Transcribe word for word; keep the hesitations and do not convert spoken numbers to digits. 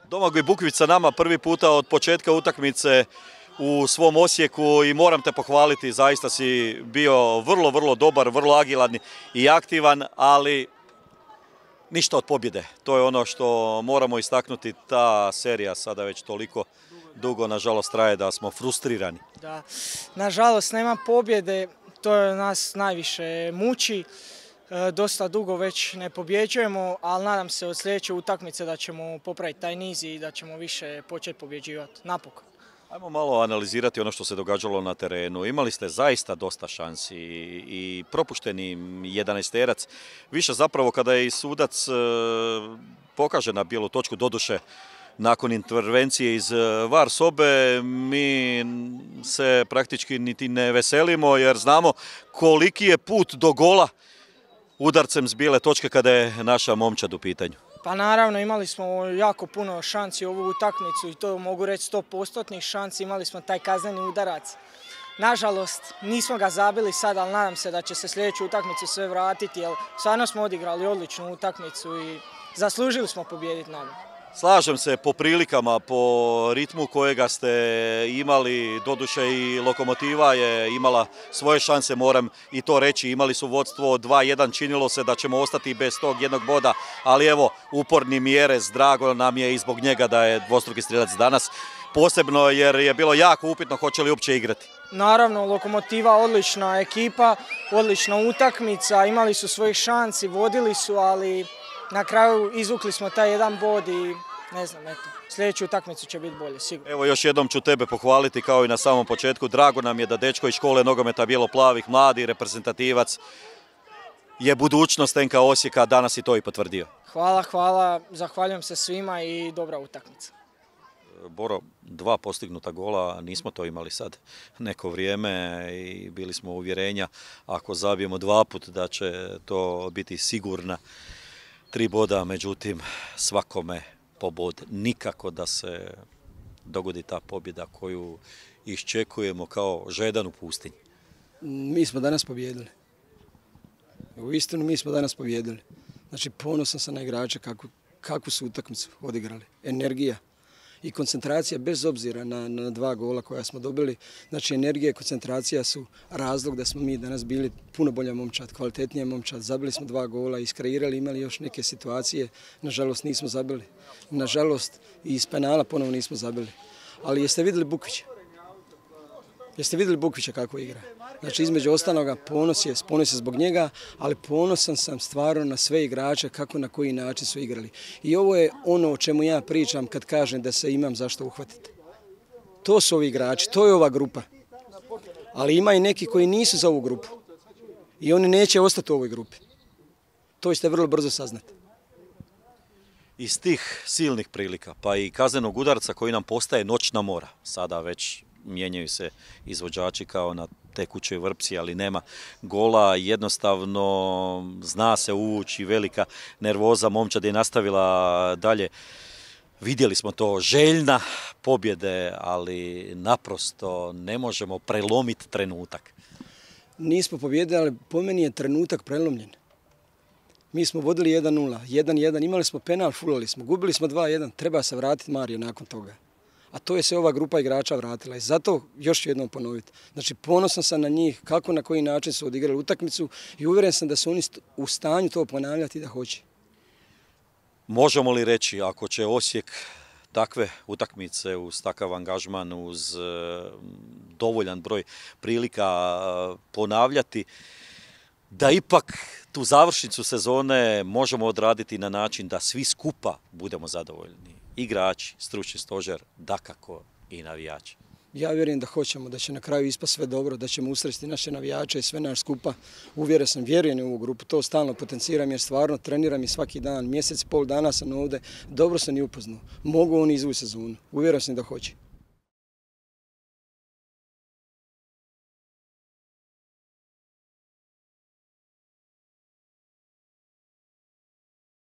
Domagoj Buković sa nama prvi puta od početka utakmice u svom Osijeku i moram te pohvaliti, zaista si bio vrlo, vrlo dobar, vrlo agilan i aktivan, ali ništa od pobjede. To je ono što moramo istaknuti, ta serija sada već toliko dugo, nažalost, traje da smo frustrirani. Da, nažalost nema pobjede, to je nas najviše muči. Dosta dugo već ne pobjeđujemo, ali nadam se od sljedeće utakmice da ćemo popraviti taj niz i da ćemo više početi pobjeđivati. Napokon. Ajmo malo analizirati ono što se događalo na terenu. Imali ste zaista dosta šansi i propušteni jedanaesterac. Više zapravo kada je i sudac pokaže na bijelu točku, doduše nakon intervencije iz var sobe, mi se praktički niti ne veselimo jer znamo koliki je put do gola udarcem s bijele točke kada je naša momčad u pitanju. Pa naravno, imali smo jako puno šanci u ovu utakmicu i to mogu reći sto postotnih šanci. Imali smo taj kazneni udarac. Nažalost, nismo ga zabili sad, ali nadam se da će se sljedeću utakmicu sve vratiti, jer stvarno smo odigrali odličnu utakmicu i zaslužili smo pobijediti nadam. Slažem se po prilikama, po ritmu kojega ste imali, doduše i Lokomotiva je imala svoje šanse, moram i to reći, imali su vodstvo dva jedan, činilo se da ćemo ostati bez tog jednog boda, ali evo, uporni Mjerez, drago nam je i zbog njega da je dvostruki strijelac danas, posebno jer je bilo jako upitno hoće li uopće igrati. Naravno, Lokomotiva odlična ekipa, odlična utakmica, imali su svojih šansi, vodili su, ali na kraju izvukli smo taj jedan bod i ne znam, eto, sljedeću utakmicu će biti bolje, sigurno. Evo još jednom ću tebe pohvaliti kao i na samom početku. Drago nam je da dečko iz škole nogometa bijelo-plavih, mladi reprezentativac, je budućnost N K Osijeka, danas i to i potvrdio. Hvala, hvala, zahvaljujem se svima i dobra utakmica. Boro, dva postignuta gola, nismo to imali sad neko vrijeme i bili smo uvjerenja ako zabijemo dva put da će to biti sigurna tri boda, međutim svakome po bod. Nikako da se dogodi ta pobjeda koju iščekujemo kao žedan u pustinji. Mi smo danas pobjedili. U istinu mi smo danas pobjedili. Znači ponosan sam na igrače kako, kakvu su utakmicu odigrali. Energija i koncentracija bez obzira na, na dva gola koja smo dobili. Znači energija i koncentracija su razlog da smo mi danas bili puno bolja momčad, kvalitetnija momčad. Zabili smo dva gola, iskreirali, imali još neke situacije. Nažalost nismo zabili. Nažalost i iz penala ponovo nismo zabili. Ali jeste vidjeli Bukovića? Jeste vidjeli Bukovića kako igra? Znači između ostaloga ponos je, ponos je zbog njega, ali ponosan sam stvarno na sve igrače kako na koji način su igrali. I ovo je ono o čemu ja pričam kad kažem da se imam zašto uhvatiti. To su ovi igrači, to je ova grupa. Ali ima i neki koji nisu za ovu grupu. I oni neće ostati u ovoj grupi. To ćete vrlo brzo saznati. Iz tih silnih prilika, pa i kaznenog udarca koji nam postaje noćna mora, sada već mijenjaju se izvođači kao na tekućoj vrpci, ali nema gola, jednostavno zna se uvući, velika nervoza, momčad je nastavila dalje. Vidjeli smo to, željna pobjede, ali naprosto ne možemo prelomiti trenutak. Nismo pobjedili, ali po meni je trenutak prelomljen. Mi smo vodili jedan nula, jedan jedan, imali smo penal, fulali smo, gubili smo dva jedan, treba se vratiti Mario nakon toga. A to je se ova grupa igrača vratila i zato još ću jednom ponoviti. Znači ponosan sam na njih, kako na koji način su odigrali utakmicu i uvjeren sam da su oni u stanju to ponavljati da hoće. Možemo li reći ako će Osijek takve utakmice uz takav angažman, uz dovoljan broj prilika ponavljati, da ipak tu završnicu sezone možemo odraditi na način da svi skupa budemo zadovoljni? Igrači, stručni stožer, dakako i navijači. Ja vjerujem da hoćemo, da će na kraju ispasti sve dobro, da ćemo usresti naše navijače i sve naš skupa. Uvjeren sam, vjerujem u ovu grupu, to stalno potenciram jer stvarno treniram i svaki dan, mjesec i pol dana sam ovdje, dobro sam i upoznao. Mogu oni izvući sezonu, uvjeren sam da hoće.